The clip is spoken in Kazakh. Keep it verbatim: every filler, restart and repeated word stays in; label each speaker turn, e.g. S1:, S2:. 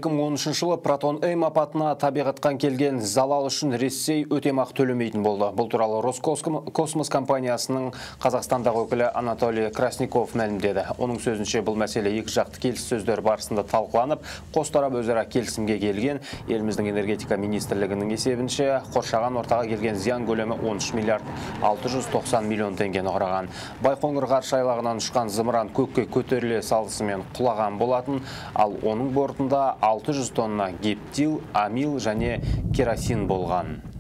S1: екі мың он үшінші жылы Протон-М апатына табиғаттан келген залал үшін Ресей өтемақ төлемейтін болды. Бұл туралы Роскосмос компаниясының Қазақстандағы өкілі Анатолий Красников мәлімдеді. Оның сөзінше бұл мәселе екі жақты келіссөздер барысында талқыланып, қос тарап өзара келісімге келген. Еліміздің энергетика министрлігінің есебінше қоршаған ортаға келген зиян көлемі он үш миллиард алты жүз тоқсан миллион теңгені құраған. Байқоңыр ғарыш айлағынан ұшқан зымыран көкке көтеріле салысымен құлаған болатын, ал оның бортында алты жүз тонна гептил, амил және керосин болған.